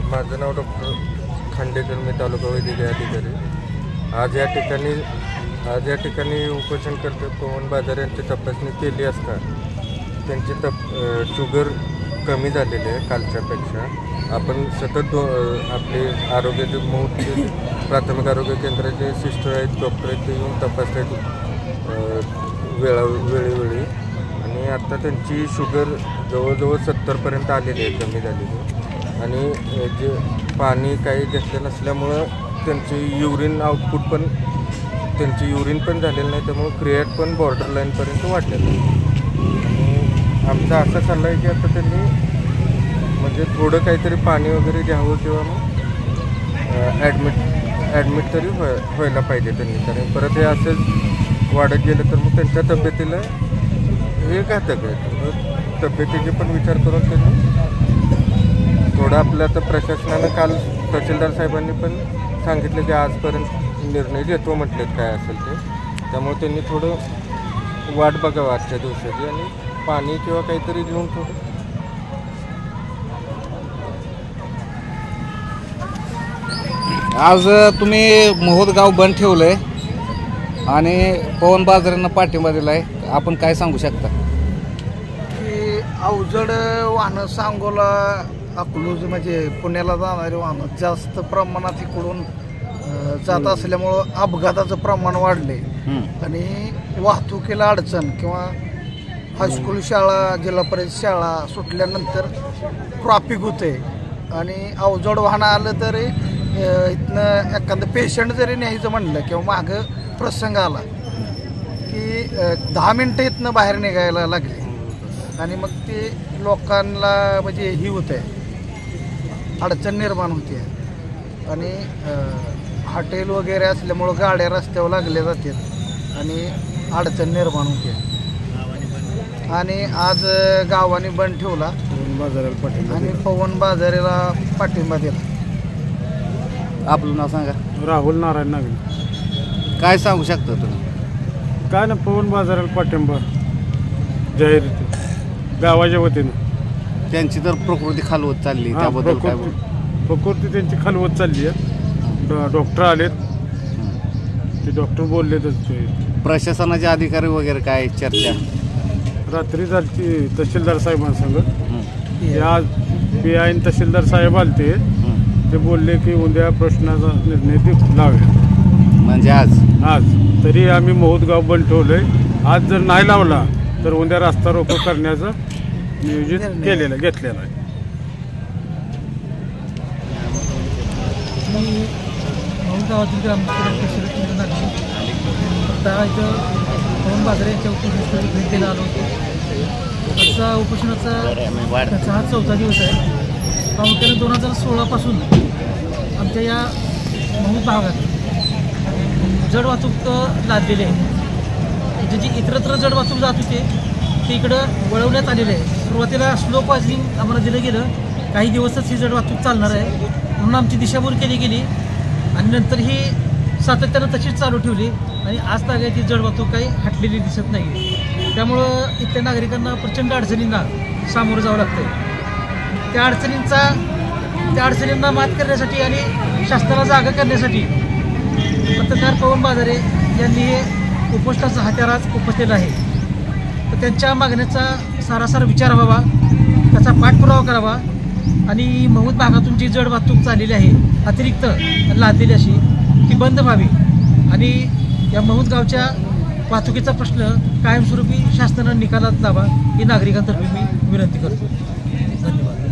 माझं नाव डॉक्टर खांडेकर, मी तालुका वैद्यकीय अधिकारी. आज या ठिकाणी उपोषणकर्ते पवन बाजार यांची तपासणी केली असता त्यांची शुगर कमी झालेली आहे कालच्यापेक्षा. आपण सतत आपले आरोग्याचे महूचे प्राथमिक आरोग्य केंद्राचे सिस्टर आहेत, डॉक्टर आहेत, ते येऊन तपासत आहेत वेळोवेळी. आणि आत्ता त्यांची शुगर जवळजवळ 70पर्यंत आलेली आहे, कमी झालेली आहे. आणि जे पाणी काही घेतलं नसल्यामुळं त्यांची युरिन आउटपुट पण युरिन पण झालेलं नाही, त्यामुळं क्रिएट पण बॉर्डरलाईनपर्यंत वाढलेलं आहे. आमचा असा सल्ला आहे की आता त्यांनी म्हणजे थोडं काहीतरी पाणी वगैरे घ्यावं किंवा मग ॲडमिट तरी व्हायला पाहिजे त्यांनी. कारण परत हे असंच वाढत गेलं तर मग त्यांच्या तब्येतीला हे घातक आहे. तब्येतीचे पण विचार करून त्यांनी थोडं आपलं आता प्रशासनानं काल तहसीलदार साहेबांनी पण सांगितलं की आजपर्यंत निर्णय घेतो म्हटलेत काय असेल ते. त्यामुळे त्यांनी थोडं वाट बघावं आजच्या दिवसाची आणि पाणी किंवा काहीतरी घेऊन थोडं. आज तुम्ही मोहोद गाव बंद ठेवलंय आणि पवन बाजारांना पाठिंबा दिलाय, आपण काय सांगू शकता? की अवजड वाहनं सांगोला अकलूज म्हणजे पुण्याला जाणारी वाहनं जास्त प्रमाणात इकडून जात असल्यामुळं अपघाताचं प्रमाण वाढले आणि वाहतुकीला अडचण किंवा हायस्कूल शाळा, जिल्हा परिषद शाळा सुटल्यानंतर ट्रॉफिक होते. आणि अवजड वाहनं आलं तरी इथनं एखादं पेशंट जरी न्यायचं म्हणलं किंवा मागं प्रसंग आला की 10 मिनटं इथनं बाहेर निघायला लागले. आणि मग ते लोकांना म्हणजे ही होते, अडचण निर्माण होते. आणि हॉटेल वगैरे असल्यामुळं गाड्या रस्त्यावर लागल्या जातात आणि अडचण निर्माण होते. आणि आज गावाने बंद ठेवला आणि पवन बाजाराला पाठिंबा दिला. आपलं नाव सांगा. राहुल नारायण नागरी. काय सांगू शकता तुम्ही? काय ना, पवन बाजाराला पाठिंबा जाहीर गावाच्या वतीनं. त्यांची तर प्रकृती खालवत चालली, त्याबद्दल काय? प्रकृती त्यांची खालवत चालली आहे. डॉक्टर आलेत, ते डॉक्टर बोललेतच. ते प्रशासनाचे अधिकारी वगैरे काय चर्चा रात्री झाली तहसीलदार साहेबांसंग. आज PI तहसीलदार साहेब आलते, ते बोलले की उद्या प्रश्नाचा निर्णय लावूया. म्हणजे आज तरी आम्ही मोहोद गाव बंद ठेवलंय. आज जर नाही लावला तर उद्या रास्ता रोको करण्याचं नियोजित घेतलेलं आहे. गावातील ग्रामपंचायत आता इथं पवन बाजार यांच्या उपोषणास्थळी भेट द्यायला आलो होतो. आजचा उपोषणाचा हा 4था दिवस आहे. प्रामुख्याने 2016पासून आमच्या या मोहोद भागात जड वाहतूक लादलेली आहे. जी इतरत्र जड वाहतूक जात होते ते इकडं वळवण्यात आलेलं आहे. सुरुवातीला स्लो पॉझिंग आम्हाला दिलं गेलं, काही दिवसच ही जड वाहतूक चालणार आहे म्हणून आमची दिशाभूल केली गेली. आणि नंतर ही सातत्यानं तशीच चालू ठेवली आणि आज तागायत ही जड वाहतूक काही हटलेली दिसत नाही. त्यामुळं इथल्या नागरिकांना प्रचंड अडचणींना सामोरं जावं लागतं. त्या अडचणींना मात करण्यासाठी आणि शासनाला जागा करण्यासाठी पत्रकार पवन बाजारे यांनी हे उपोषणाचा हत्यार आज उपसलेला आहे. तर त्यांच्या मागण्याचा सारासार विचार व्हावा, त्याचा पाठपुरावा करावा आणि मोहोद भागातून जी जड वाहतूक चाललेली आहे अतिरिक्त लादलेली अशी ती बंद व्हावी आणि या मोहोद गावच्या वाहतुकीचा प्रश्न कायमस्वरूपी शासनानं निकालात लावा ही नागरिकांतर्फे मी विनंती करतो. धन्यवाद.